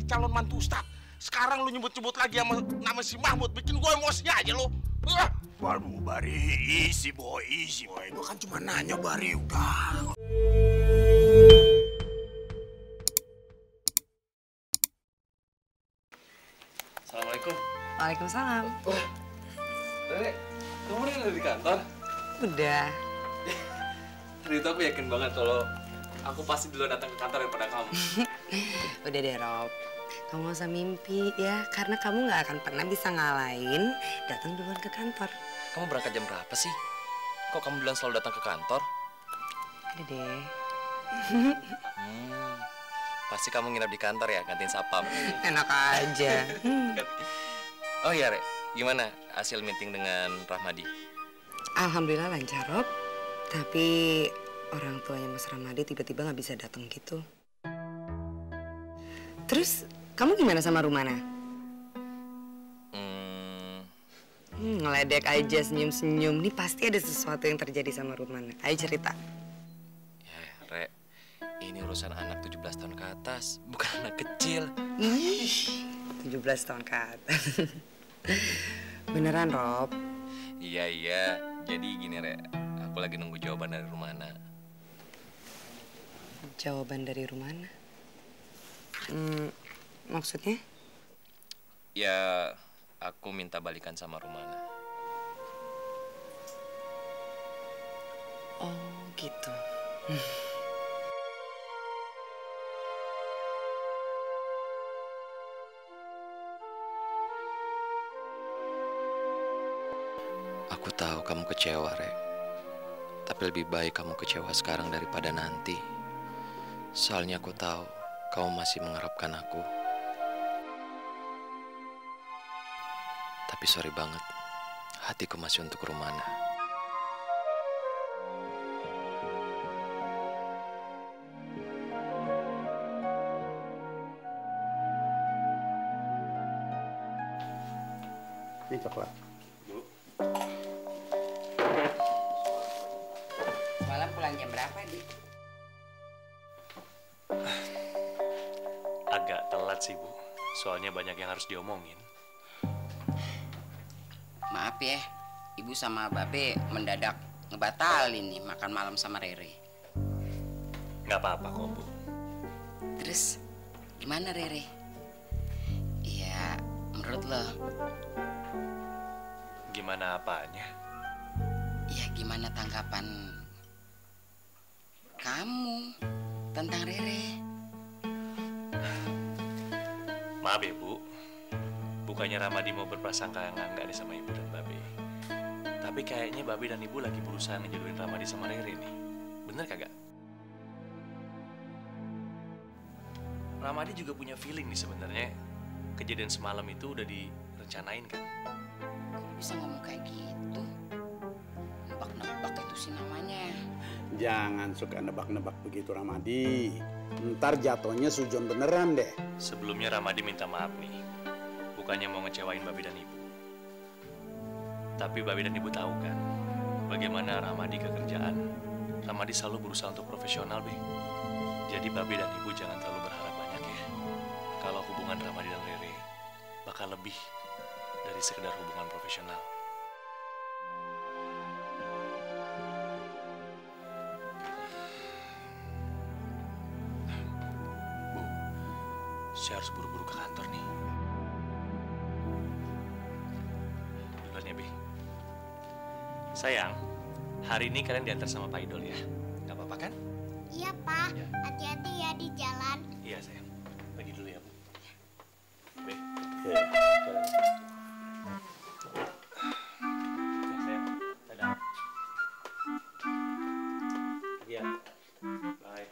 jadi calon mantu Ustadz. Sekarang lu nyebut-nyebut lagi sama nama si Mahmud, bikin gue emosi aja lu. Waduh, Bari, isi boy. Gue kan cuma nanya, Bari, udah. Assalamualaikum. Waalaikumsalam. Rere, kamu udah di kantor? Udah. Tadi itu aku yakin banget kalau aku pasti duluan datang ke kantor daripada kamu. Udah deh, Rob. Kamu gak usah mimpi ya, karena kamu gak akan pernah bisa ngalahin datang duluan ke kantor. Kamu berangkat jam berapa sih? Kok kamu duluan selalu datang ke kantor? Ada deh. Pasti kamu nginep di kantor ya, gantiin sapam. Enak aja. Oh iya, Re. Gimana hasil meeting dengan Rahmadi? Alhamdulillah lancar, Rob. Tapi orang tuanya Mas Rahmadi tiba-tiba gak bisa datang gitu. Terus kamu gimana sama Rumana? Ngeledek aja, senyum-senyum. Nih pasti ada sesuatu yang terjadi sama Rumana. Ayo cerita. Ya, Re. Ini urusan anak 17 tahun ke atas, bukan anak kecil. 17 tahun ke atas. Beneran, Rob? Iya. Jadi gini, Re. Aku lagi nunggu jawaban dari Rumana. Jawaban dari Rumana? Maksudnya? Ya, aku minta balikan sama Rumana. Oh, gitu. Aku tahu kamu kecewa, Re. Tapi lebih baik kamu kecewa sekarang daripada nanti. Soalnya aku tahu kamu masih mengharapkan aku. Tapi sorry banget, hatiku masih untuk Rumana. Ini coklat. Malam pulang jam berapa, Di? Agak telat sih, Bu. Soalnya banyak yang harus diomongin. Maaf ya, Ibu sama Babe mendadak ngebatalin nih makan malam sama Rere. Nggak apa-apa kok, Bu. Terus gimana Rere? Iya, menurut lo? Gimana apanya? Ya gimana tanggapan kamu tentang Rere? Maaf ya, Bu. Bukannya Ramadi mau berprasangka yang enggak nih sama Ibu dan Babe. Tapi kayaknya Babe dan Ibu lagi berusaha ngejodohin Ramadi sama Rere nih. Bener kagak? Ramadi juga punya feeling nih sebenarnya. Kejadian semalam itu udah direncanain kan? Kok bisa ngomong kayak gitu? Nebak-nebak itu sih namanya. Jangan suka nebak-nebak begitu, Ramadi. Ntar jatuhnya sujon beneran deh. Sebelumnya Ramadi minta maaf nih. Bukannya mau ngecewain Babe dan Ibu. Tapi Babe dan Ibu tahu kan bagaimana Ramadi kekerjaan. Ramadi selalu berusaha untuk profesional, Be. Jadi Babe dan Ibu jangan terlalu berharap banyak ya. Kalau hubungan Ramadi dan Rere bakal lebih dari sekedar hubungan profesional. Bu, saya harus buru-buru ke kantor nih. Duluan ya, Be. Sayang, hari ini kalian diantar sama Pak Idol ya. Gak apa-apa kan? Iya, Pak. Hati-hati ya di jalan. Iya, sayang. Pergi dulu ya, Bu. Be. Oke, jalan. Ya, sayang. Dadah. Iya. Bye.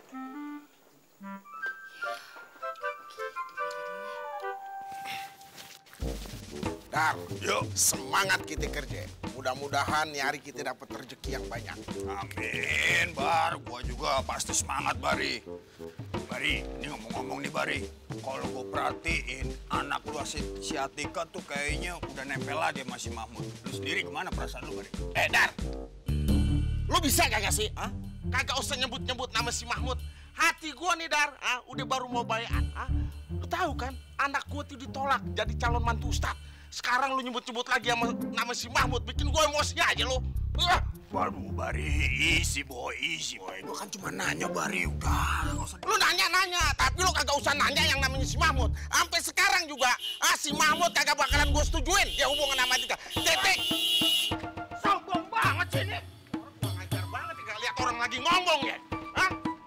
Dar, yuk semangat kita kerja. Mudah-mudahan hari kita dapat rezeki yang banyak. Amin, Bar. Gua juga pasti semangat, Bari. Bari, ini ngomong-ngomong nih, Bari. Kalau gue perhatiin, anak lu si Atika tuh kayaknya udah nempel lah dia masih Mahmud. Lu sendiri kemana perasaan lu, Bari? Dar, lu bisa kagak sih? Kagak usah nyebut-nyebut nama si Mahmud. Hati gua nih, Dar, udah baru mau bayan. Lu tahu kan, anak gue tuh ditolak jadi calon mantu Ustadz. Sekarang lu nyebut-nyebut lagi sama nama si Mahmud, bikin gue emosi aja lu. Waduh, Bari, easy boy. Gue kan cuma nanya, Bari, udah. Nggak usah. Lu nanya, tapi lu kagak usah nanya yang namanya si Mahmud. Sampai sekarang juga, si Mahmud kagak bakalan gue setujuin dia hubungan sama Tika. Titik. Sombong banget sih ini. Orang kurang ajar banget, gak lihat orang lagi ngomong ya. Hah?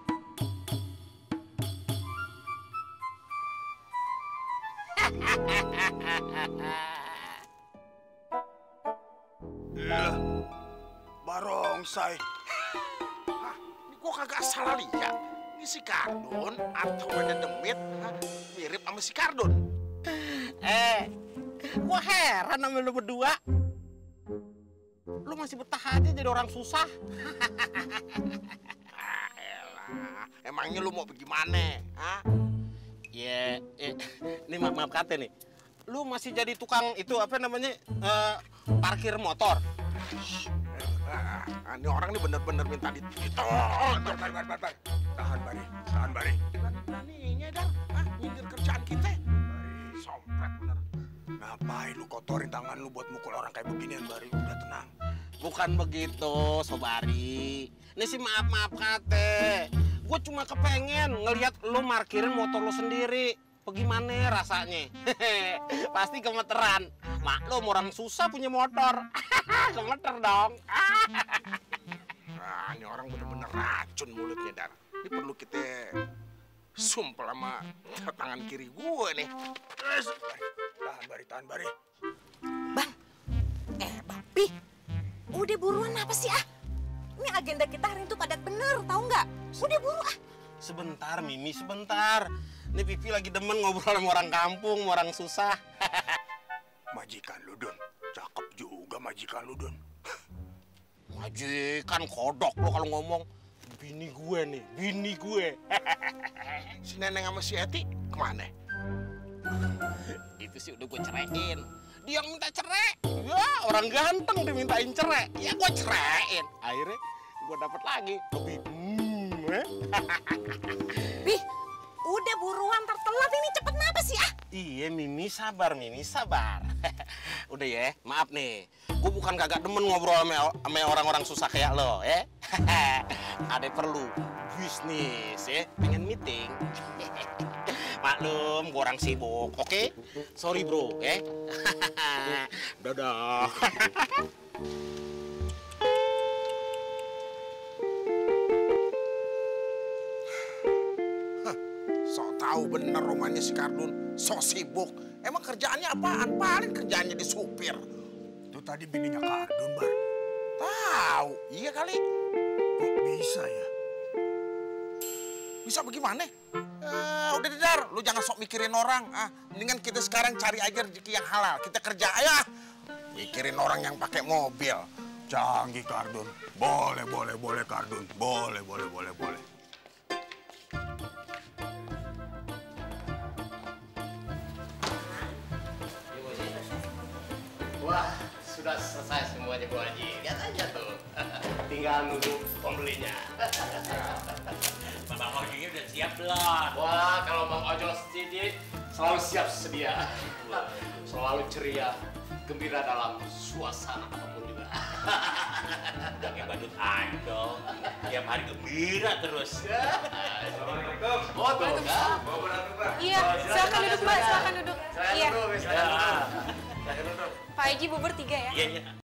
Barongsai. Hah, ini gua kagak salah lihat. Ini si Kardun atau ada demit mirip sama si Kardun. Gua heran sama lu berdua. Lu masih betah aja jadi orang susah. Elah, emangnya lu mau bagaimana? Hah? Ya, ini maaf kata nih. Lu masih jadi tukang itu apa namanya? Parkir motor. Ini orang nih bener-bener minta ditolong. Tahan, Bari. Beraninya dah, nyindir kerjaan kita. Sompret bener. Ngapain lu kotorin tangan lu buat mukul orang kayak beginian, Bari? Udah tenang. Bukan begitu, Sobari. Ini sih maaf kate. Gue cuma kepengen ngelihat lu markirin motor lu sendiri. Bagaimana rasanya? Pasti gemeteran. Maklum orang susah punya motor. Gemeter dong. Ini orang bener-bener racun mulutnya, Dar. Ini perlu kita sumpel sama tangan kiri gue nih. Tahan, Bari. Bang, Bang Pi, udah buruan apa sih Ini agenda kita hari itu padat bener, tahu nggak? Udah buru Sebentar, Mimi, sebentar. Ini Pipi lagi demen ngobrol sama orang kampung, sama orang susah. Majikan lu, Don. Cakep juga majikan lu, Don. Majikan kodok lo kalau ngomong. Bini gue nih, bini gue. Si Neneng sama si Eti kemana? Itu sih udah gue ceraiin. Dia yang minta cerai. Ya, orang ganteng dimintain cerai. Ya gue ceraiin. Akhirnya gue dapet lagi. Lebih Pi, udah buruan tertelat ini, cepet kenapa sih Iya, Mimi sabar. Udah ya, maaf nih. Gue bukan kagak demen ngobrol sama orang-orang susah kayak lo, ya. Ada perlu bisnis, ya. Pengen meeting. Maklum, gue orang sibuk, oke? Sorry bro, ya. Dadah. Sok tahu bener rumahnya si Kardun, sok sibuk. Emang kerjaannya apaan? Paling kerjaannya di supir. Itu tadi bininya Kardun, Bar. Tahu, iya kali. Kok bisa ya? Bisa bagaimana? Udah Dar, lu jangan sok mikirin orang. Mendingan kita sekarang cari aja rezeki yang halal. Kita kerja aja. Mikirin orang yang pakai mobil. Canggih, Kardun. Boleh, Kardun. Boleh. Wah, sudah selesai semuanya Bu Haji. Lihat aja tuh. Tinggal nunggu pembelinya. Bang Ojonya udah siap belum? Wah, kalau Bang Ojo selalu siap sedia. Selalu ceria, gembira dalam suasana apapun juga. Udah kayak badut aja dong. Tiap hari gembira terus. Assalamualaikum. Oh, tuh kan? Iya, silakan duduk Mbak, silakan duduk. Iya, Silakan duduk. Pak Haji bubur 3 ya. Iya.